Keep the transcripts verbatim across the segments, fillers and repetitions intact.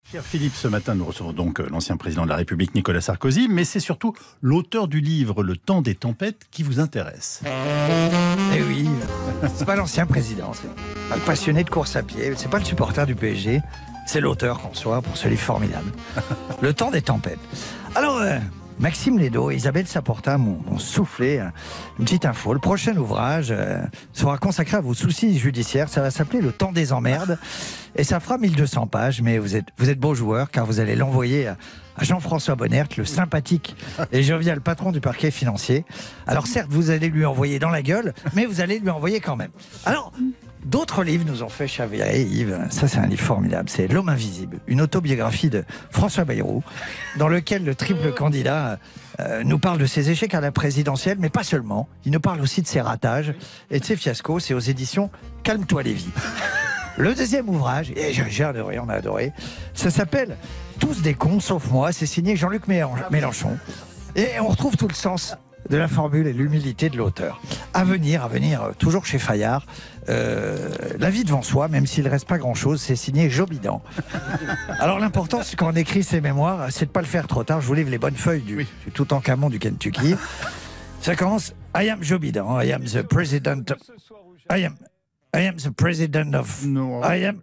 Cher Philippe, ce matin, nous recevons donc l'ancien président de la République, Nicolas Sarkozy, mais c'est surtout l'auteur du livre Le Temps des tempêtes qui vous intéresse. Eh oui, c'est pas l'ancien président, c'est pas le passionné de course à pied, c'est pas le supporter du P S G, c'est l'auteur qu'on soit pour ce livre formidable. Le Temps des tempêtes. Alors, euh, Maxime Lédo et Isabelle Saporta m'ont soufflé euh, une petite info. Le prochain ouvrage euh, sera consacré à vos soucis judiciaires. Ça va s'appeler Le Temps des emmerdes. Et ça fera mille deux cents pages, mais vous êtes, vous êtes beau joueur, car vous allez l'envoyer à, à Jean-François Bonnert, le sympathique et jovial patron du parquet financier. Alors certes, vous allez lui envoyer dans la gueule, mais vous allez lui envoyer quand même. Alors, d'autres livres nous ont fait chavirer, Yves. Ça, c'est un livre formidable. C'est L'Homme invisible, une autobiographie de François Bayrou, dans lequel le triple candidat euh, nous parle de ses échecs à la présidentielle, mais pas seulement. Il nous parle aussi de ses ratages et de ses fiascos. C'est aux éditions Calme-toi Lévy. Le deuxième ouvrage, et j'ai adoré, on a adoré, ça s'appelle Tous des cons sauf moi. C'est signé Jean-Luc Mélenchon. Et on retrouve tout le sens de la formule et l'humilité de l'auteur. À venir, à venir, toujours chez Fayard, euh, La vie devant soi, même s'il ne reste pas grand-chose, c'est signé Jobidan. Alors l'important, c'est quand on écrit ses mémoires, c'est de ne pas le faire trop tard. Je vous livre les bonnes feuilles du, oui. du Toutankhamon du Kentucky. Ça commence, I am Jobidan, I am the president, I am... I am the president of... No. I am...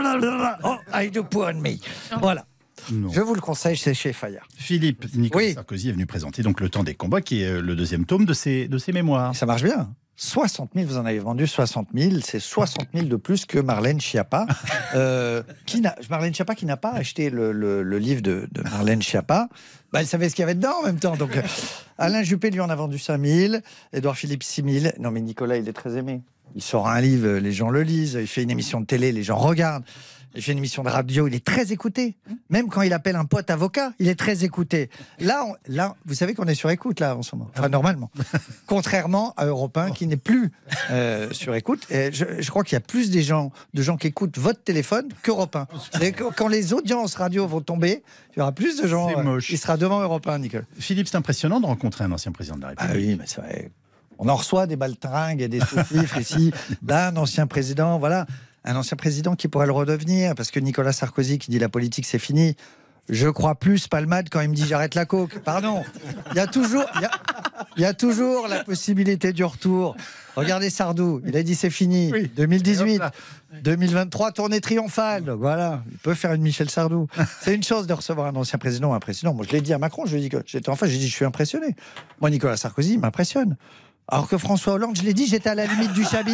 Oh, I do pour me. Voilà. Non. Je vous le conseille, c'est chez Fayard. Philippe, Nicolas oui. Sarkozy est venu présenter donc Le Temps des combats, qui est le deuxième tome de ses, de ses mémoires. Ça marche bien. soixante mille, vous en avez vendu soixante mille, c'est soixante mille de plus que Marlène Schiappa. euh, qui n'a, Marlène Schiappa qui n'a pas acheté le, le, le livre de, de Marlène Schiappa. Bah, elle savait ce qu'il y avait dedans en même temps. Donc, Alain Juppé lui en a vendu cinq mille, Édouard Philippe six mille. Non mais Nicolas, il est très aimé. Il sort un livre, les gens le lisent. Il fait une émission de télé, les gens regardent. Il fait une émission de radio, il est très écouté. Même quand il appelle un pote avocat, il est très écouté. Là, on, là vous savez qu'on est sur écoute, là, en ce moment. Enfin, normalement. Contrairement à Europe un, qui n'est plus euh, sur écoute. Et je, je crois qu'il y a plus des gens, de gens qui écoutent votre téléphone qu'Europe un. Quand les audiences radio vont tomber, il y aura plus de gens. Euh, il sera devant Europe un, Nicolas. Philippe, c'est impressionnant de rencontrer un ancien président de la République. Ah oui, mais c'est vrai. On en reçoit des baltringues et des sous-fifres ici d'un ancien président, voilà. Un ancien président qui pourrait le redevenir, parce que Nicolas Sarkozy qui dit la politique c'est fini, je crois plus Palmade quand il me dit j'arrête la coke. Pardon, il y a toujours, il y a, il y a toujours la possibilité du retour. Regardez Sardou, il a dit c'est fini. Oui. deux mille dix-huit, deux mille vingt-trois, tournée triomphale. Donc voilà, il peut faire une Michel Sardou. C'est une chose de recevoir un ancien président ou un président. Moi je l'ai dit à Macron, je lui ai dit que j'étais enfin, j'ai dit je suis impressionné. Moi Nicolas Sarkozy m'impressionne. Alors que François Hollande, je l'ai dit, j'étais à la limite du chabit.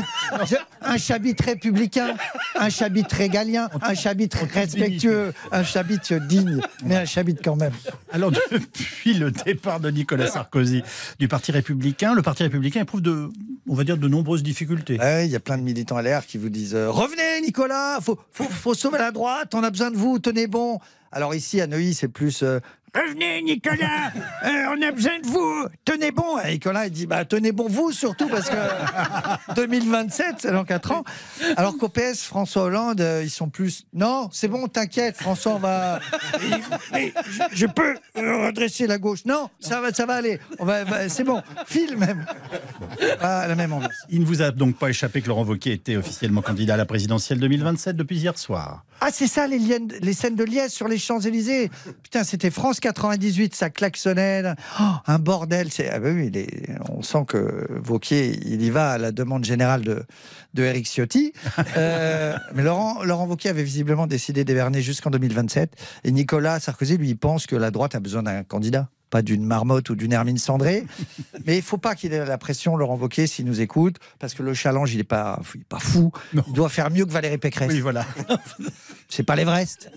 Un chabit républicain, un chabit régalien, un chabit respectueux, un chabit digne, mais un chabit quand même. Alors, depuis le départ de Nicolas Sarkozy du Parti républicain, le Parti républicain éprouve de, on va dire, de nombreuses difficultés. Il y a plein de militants L R qui vous disent euh, « Revenez, Nicolas, faut, faut, faut sauver la droite, on a besoin de vous, tenez bon ». Alors ici, à Neuilly, c'est plus... Euh, Revenez, Nicolas, euh, on a besoin de vous, tenez bon. Et Nicolas, il dit, bah, tenez bon vous surtout, parce que deux mille vingt-sept, c'est dans quatre ans. Alors qu'au P S, François Hollande, euh, ils sont plus, non, c'est bon, t'inquiète, François, on va... Mais, je, je peux redresser la gauche. Non, ça va, ça va aller, on va, va, c'est bon, file même. Pas la même ambiance. Il ne vous a donc pas échappé que Laurent Wauquiez était officiellement candidat à la présidentielle deux mille vingt-sept depuis hier soir. Ah, c'est ça, les, liens, les scènes de liesse sur les Champs-Élysées. Putain, c'était France quatre-vingt-dix-huit, ça klaxonnait. Oh, un bordel. Ah ben oui, les, on sent que Wauquiez, il y va à la demande générale de, de Éric Ciotti. Euh, mais Laurent, Laurent Wauquiez avait visiblement décidé d'éverner jusqu'en deux mille vingt-sept. Et Nicolas Sarkozy, lui, il pense que la droite a besoin d'un candidat. Pas d'une marmotte ou d'une Hermine Cendré. Mais il ne faut pas qu'il ait la pression, Laurent Wauquiez, s'il nous écoute, parce que le challenge, il n'est pas, pas fou. Non. Il doit faire mieux que Valérie Pécresse. Oui, voilà. C'est pas l'Everest.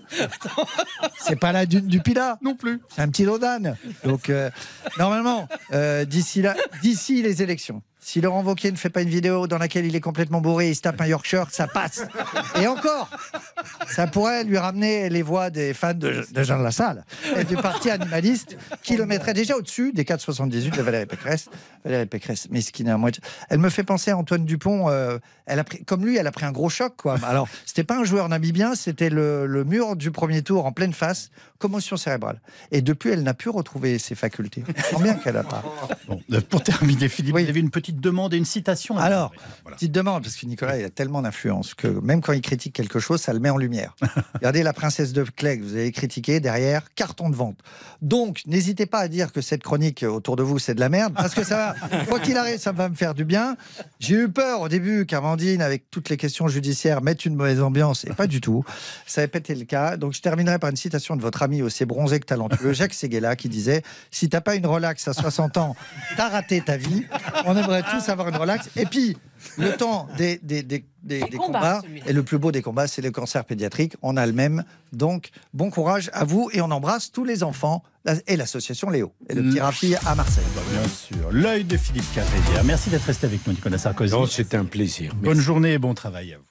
C'est pas la dune du Pilat. Non plus. C'est un petit Laudanne. Donc, euh, normalement, euh, d'ici là, d'ici les élections, si Laurent Wauquiez ne fait pas une vidéo dans laquelle il est complètement bourré et il se tape un Yorkshire, ça passe. Et encore, ça pourrait lui ramener les voix des fans de, de Jean Lassalle et du parti animaliste qui le mettrait déjà au-dessus des quatre soixante-dix-huit de Valérie Pécresse. Valérie Pécresse, mesquine à moitié. Elle me fait penser à Antoine Dupont. Euh, elle a pris, comme lui, elle a pris un gros choc, quoi. Alors, c'était pas un joueur namibien, c'était le, le mur du premier tour en pleine face, commotion cérébrale. Et depuis, elle n'a pu retrouver ses facultés. Combien qu'elle a pas. Bon, pour terminer, Philippe, oui. Vous avez une petite petite demande et une citation. Alors, voilà. petite demande, parce que Nicolas, il a tellement d'influence que même quand il critique quelque chose, ça le met en lumière. Regardez La Princesse de Clèves, vous avez critiqué, derrière, carton de vente. Donc, n'hésitez pas à dire que cette chronique autour de vous, c'est de la merde, parce que ça va, quoi qu'il arrive, ça va me faire du bien. J'ai eu peur au début qu'Amandine, avec toutes les questions judiciaires, mette une mauvaise ambiance, et pas du tout. Ça n'a pas été le cas. Donc, je terminerai par une citation de votre ami aussi bronzé que talentueux, Jacques Séguéla, qui disait « Si t'as pas une relax à soixante ans, t'as raté ta vie. On aimerait tous avoir une relax. » Et puis, le temps des, des, des, des, des combats, et le plus beau des combats, c'est le cancer pédiatrique. On a le même. Donc, bon courage à vous et on embrasse tous les enfants et l'association Léo et le petit Rafi à Marseille. Bien sûr. L'œil de Philippe Cavrivière. Merci d'être resté avec nous, Nicolas Sarkozy. Non, c'était un plaisir. Merci. Bonne journée et bon travail à vous.